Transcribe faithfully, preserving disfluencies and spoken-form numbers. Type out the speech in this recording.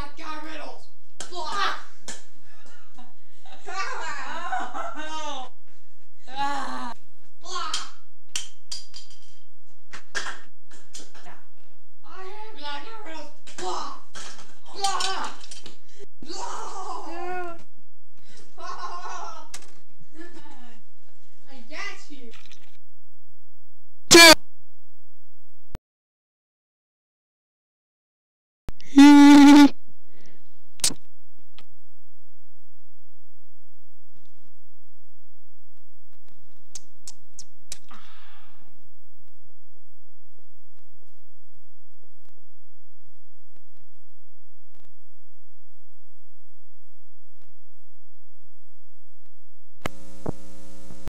like guy riddles. Blah. Oh. Ah. Blah. I am like guy riddles. Blah. Blah. Blah. I got you. Hmm.